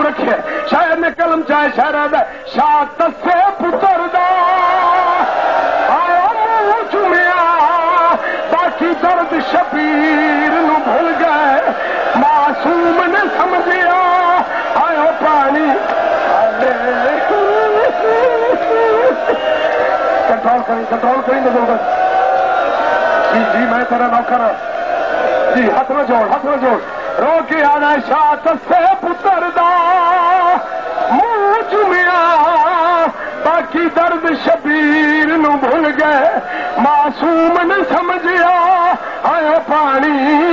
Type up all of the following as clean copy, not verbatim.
رکھے شاعر نے کلم چاہے شاعر ہے شاہ تسے پتر دا آیا منہ چومیا باقی درد شبیر نو بھول گئے معصوم نے سمجھیا آیا پانی کنٹرول کریں گے ضرورت جی میں تیرا نوکر ہوں جی ہاتھ نہ جوڑ رو کے آنا شاہ تسے پتر دا منہ چومیا باقی درد شبیر نو بھول گئے معصوم نے سمجھیا آیا پانی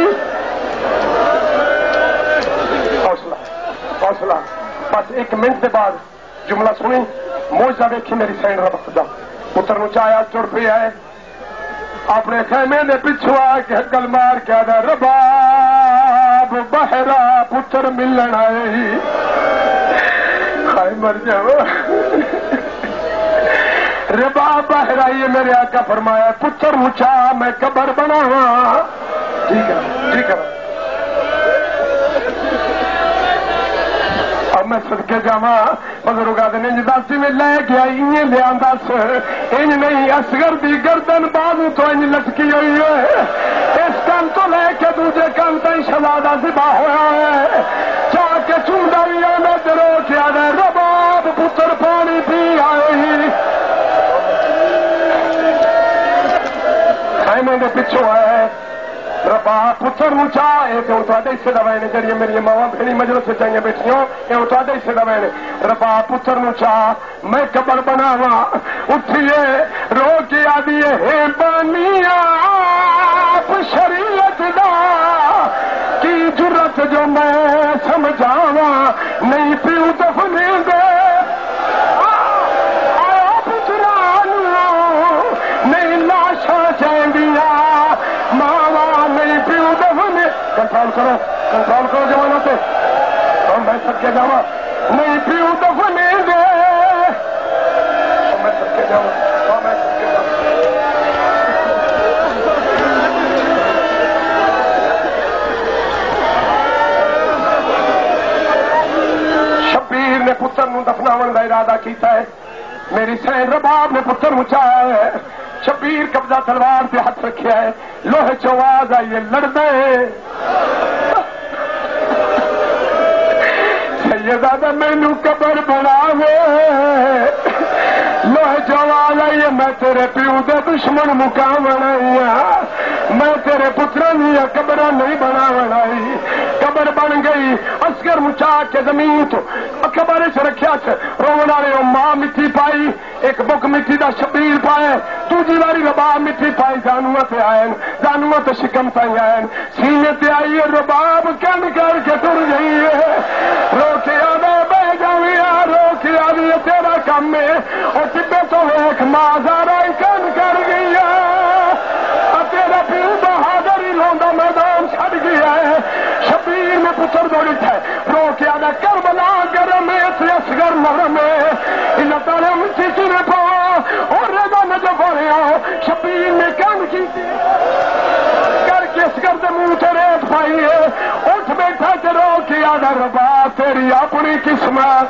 حوصلہ بس ایک منٹ کے بعد جملہ سنی موجہ دیکھی میری سینڈ رب خدا پتر نو چایا چڑ پہ آئے اپنے خیمے دے پچھو آ کے حقل مار کے آدھا رباب بہرا پتر ملن آئے ہی خائے مر جاؤ رباب بہرا یہ میرے آقا فرمایا پتر مچا میں قبر بناوا ٹھیک ہے اب میں صدقے جاواں بزرگ آدھے دس میں لے گیا لیا دس انج نہیں اصغر دی گردن بازو تو انج لٹکی ہوئی ہے اس کام تو لے کے دوجے کام تھی شہزادہ ذبح ہوا ہے چاہ کے چوندا بھی آنا درو کے آدھے رباب پتر پانی پی آئے ہی خیمے دے پچھو ہے ربا پتر نو چاہ یہ تو حصے دوائے نے جڑی میری ماوا بھڑی مجلس چاہیے بیٹھیوں یہ تو حصے دوائے نے ربا پتر نو چاہ میں قبر بناوا اٹھیے رو کے آدھی ہے بانی آپ شریعت دا کی جرت جو میں سمجھاوا نہیں پیو دفنے دے آیا پترانو نہیں لاشاں چاہیے ماوا نہیں پیو دفنے کنٹرول کرو جوانوں سے اور میں سب کے جاوا نہیں پیو دفنے دے میں سب کے جاوا شبیر نے پتر نو دفناون کا ارادہ کیتا ہے میری سین رباب نے پتر مچایا ہے شبیر قبضہ تلوار پہ ہاتھ رکھا ہے لوہے چواز آئیے لڑ دے سیدہ مینو قبر بناوے لوہے چواز آئیے میں تیرے پیو دے دشمن مقامنا میں تیرے پتران یا قبر نہیں بناونا قبر بن گئی اصغر مچا کے زمین تو قبر چ رکھیا رونے والے ماں مٹی پائی ایک بک مٹی دا شبیر پائے دوجی باری رباب مٹی پائی جانوا سے آئے جانوا تو شکم تھی آئے سینے تے آئی رباب کن کر کے ٹر گئی ہے رو کے آدھے بہ جاویا رو کے آدھی تیرا کام ہے اور ٹبے تو ایک ماں زارا کن کر گئی ہے تیرا پیو بہادر ہی لوندا میدان چھڑ گیا ہے شبیر میں پتر دوڑ اٹھا ہے رو کے آدھا کربلا گرم اصغر نرم اللہ تعالیٰ مجھے چنے پاؤ اور رضا نجف ہو رہا ہو شبیر نے کام کی کر کے اصغر دے منہ تے ریت پائی ہے اٹھ بیٹھا کے رو کے آدھا ربا تیری اپنی قسمت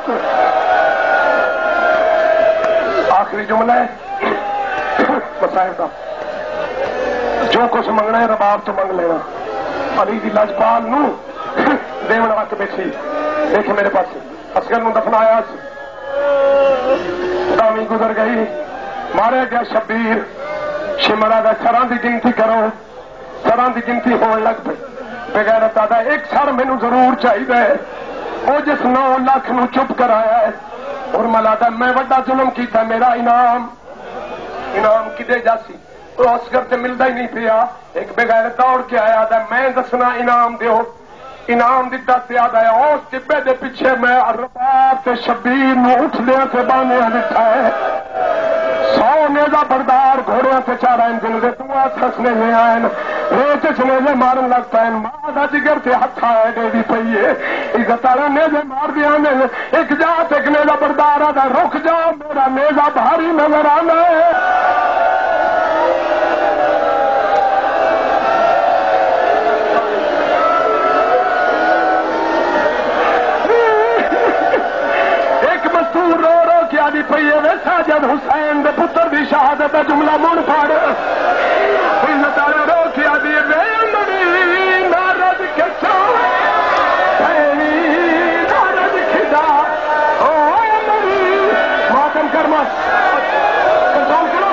آخری جملہ ہے بسائر کا جو کچھ منگنا ہے رباب تو منگ لینا علی دی لاجپال نو دیون رکھ بیٹھی دیکھے میرے پاس اصغر نو دفنایا دامی گزر گئی مارے گیا شبیر شمرا دا سراں دی گنتی کرو سراں دی گنتی ہون لگ پئی بغیرت آدھا ایک سر مینوں ضرور چاہیے وہ جس 9 لاکھ نو چپ کرایا ہے اور ملادا میں وڈا ظلم کیتا میرا انعام کدے جاسی تو اصغر تے ملتا ہی نہیں پیا ایک بغیر دوڑ کے آیا تھا میں دسنا انعام دیو انعام دیتا تے آدھا ہے اس ٹبے دے پیچھے میں رباب تے شبیر نو اٹھ لیا سے بانے لکھا ہے 100 نیزہ بردار گھوڑیاں سے چارا انجن دے دعا تھسنے میں آئین ریت چنیزے مارن لگتا ہے ماں دا جگر تے ہتھا ہے دے دی پئیے عزت آرہ نیزے مار دیا نے ایک جات ایک نیزہ بردار آدھا رک جاؤ میرا نیزہ بھاری نظر آنا ہے دی پئی ہے ساجد حسین دے پتر دی شہادت دا جملہ من پڑ عزت والے روکیا دی وے مڑی نارد کے چو پھیلی نارد کھدا او مڑی ماتم کرما کنٹرول کرو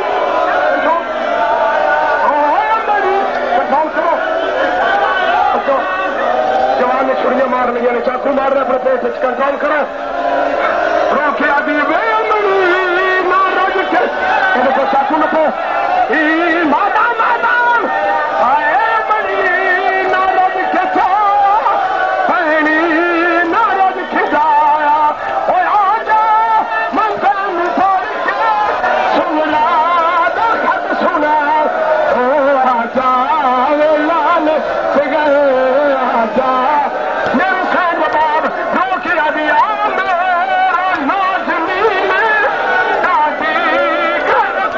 جوان نے چھڑیاں مار لیا نے چاقو مار رہے اپنے پیٹ کنٹرول کرو روکیا دی وے مڑی نارد کے کو چاقو نہ پو ماتا ماتا آئے مڑی نارد کے چو پہنی نارد کھدایا او آجا منزل پڑھ کے سنا دا خط سنا او آجا لال سے گئے آجا میرے خیر باب روکیا دیا میرا نازنین دادی گھر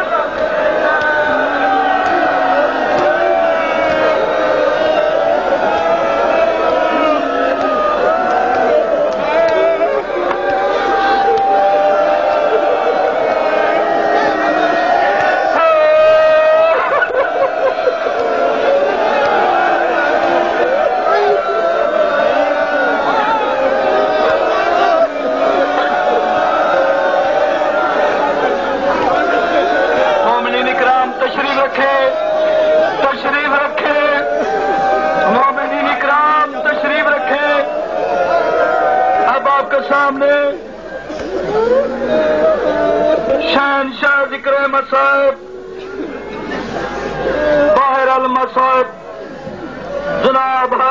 مومنین اکرام تشریف رکھے مومنین اکرام تشریف رکھے اب آپ کے سامنے شہنشاہ ذکر مصائب باہر المصائب جناب